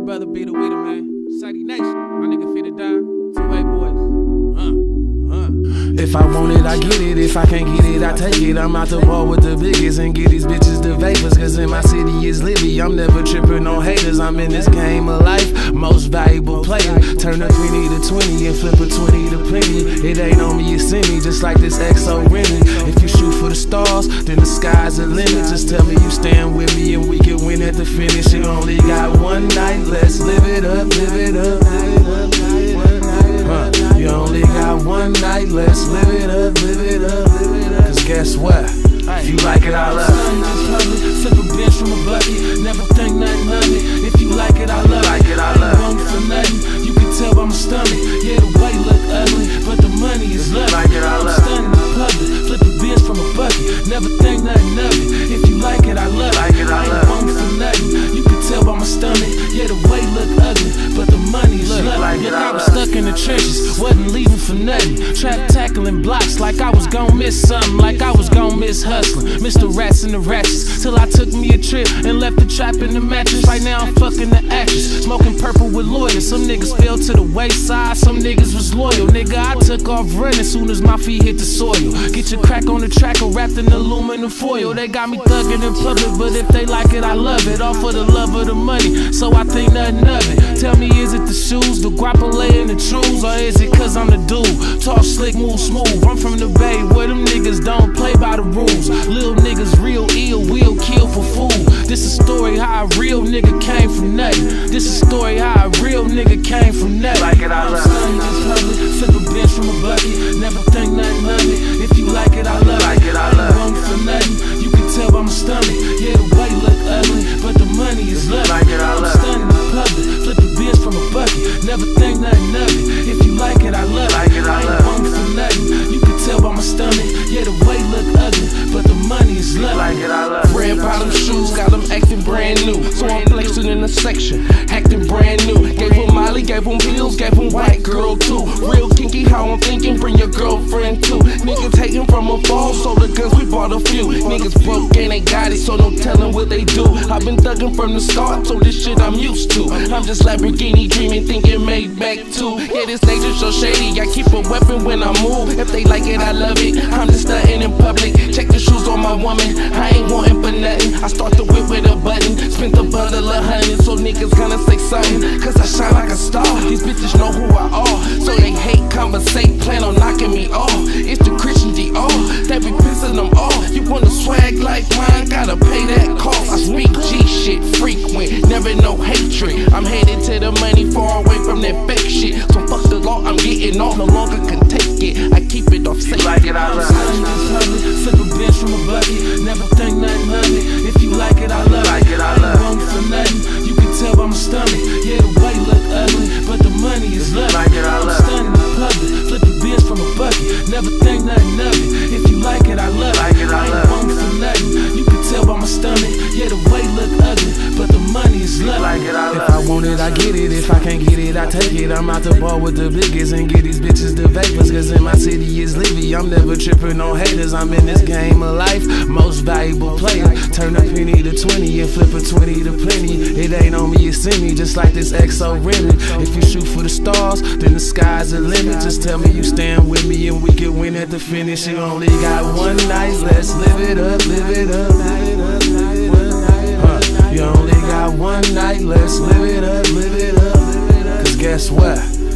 brother be the weeder, man. Sadie Nation, my nigga fit it down. 2A boys. If I want it, I get it. If I can't get it, I take it. I'm out the ball with the biggest and get these bitches the vapors. Cause in my city is Libby. I'm never tripping on haters. I'm in this game of life, most valuable player. Turn a penny to 20 and flip a 20 to plenty. It ain't on me, it's in me, just like this XO Remy. If you shoot for the stars, then the sky's the limit. Just tell me you stand with me and we can win at the finish. You only got one night, let's live it up, live it up, live it up, live it up. You only got one night, let's live it up, live it up, live it up. Cause guess what? If you like it, I love it. Flip a bench from a bucket, never think nothing of it. If you like it, I love it. I ain't wrong for nothing. You can tell by my stomach. Yeah, the weight look ugly, but the money is lovely. I'm stunning in public. Flip a bench from a bucket, never think nothing of it. If you like it, I love it. I ain't wrong for nothing. You can tell by my stomach. Yeah, the weight look ugly, but the money is lovely. Look, I was stuck in the trenches, wasn't leaving for nothing. Trap tackling blocks like I was gon' miss something, like I was gon' miss hustling. Mr. Rats and the Ratchets, till I took me a trip and left the trap in the mattress. Right now I'm fucking the actress, smoking purple with lawyers. Some niggas fell to the wayside, some niggas was loyal. Nigga, I took off running soon as my feet hit the soil. Get your crack on the track or wrapped in aluminum foil. They got me thugging in public, but if they like it, I love it. All for the love of the money, so I think nothing of it. Tell me, is it the shoes, the guapole and the trues, or is it cause I'm the dude? Talk slick, move smooth. I'm from the Bay, where them niggas don't play by the rules. Little niggas real ill, we'll kill for food. This a story how a real nigga came from nothing. This a story how a real nigga came from nothing. Like it, I love it. Flip a bench from a bucket, never think nothing of it. If you like it, I love it. Like it, I love it. Wrong for nothing. You can tell by my stomach. Yeah, the weight look ugly, but the money is lovely. Like it, I love it. I'm stunning in public. Flip a bench from a bucket, never think nothing of it. If you like it, I love it. Like it, I love it. Wrong for nothing. You can tell by my stomach. Yeah, the weight look ugly, but the money is lovely. Like it, I love it. Red bottom shoes, got them acting brand new. So I'm flexing in the section, acting brand new. Gave him Molly, gave him pills, gave him white girl too. Real kinky, how I'm thinking, bring your girlfriend too. Niggas hating from afar, so the guns we bought a few. Niggas broke and they got it, so no telling what they do. I've been thugging from the start, so this shit I'm used to. I'm just Lamborghini dreaming, thinking Maybach too. Yeah, this nature so shady, I keep a weapon when I move. If they like it, I love it. I'm just stunting in public. Check the shoes on my woman, I ain't wanting for nothing. I start the whip with a button, spent a bundle of honey, so niggas gonna say something. Cause I shine like a star, these bitches know who I are. So they hate, conversate, plan on knocking me off. It's the Christian Dior, that be pissing them off. You want a swag like mine, gotta pay that cost. I speak G shit frequent, never no hatred. I'm headed to the money, far away from that fake shit. So fuck the law, I'm getting off, no longer can take it. I keep it off safe. Like it, I love it. Flip a bench from a bucket, never think nothing of it. If you like it, I love it. Like it, I love it. Wrong for nothing. You can tell by my stomach. Yeah, the weight look ugly, but the money is lovely. Like it, I love it. I'm stunning in public. Flip a bench from a bucket, never think nothing of it. If you like it, I love it. Like it, I love it. Wrong for nothing. You can tell by my stomach. Yeah, the weight look ugly, but the money is lovely. Like it, I love it. If I want it, I get it. If I can't get it, I take it. I'm out the ball with the biggest and get these bitches the vapors. Cause in my city is Libby. I'm never tripping on haters. I'm in this game of life, most valuable player. Turn a penny to 20 and flip a 20 to plenty. It ain't on me, it's in me, just like this XO Remy. If you shoot for the stars, then the sky's the limit. Just tell me you stand with me and we can win at the finish. You only got one night, let's live it up, live it up, live it up, live it up. You only got one night, let's live it up, live it up, live it up. Cause guess what?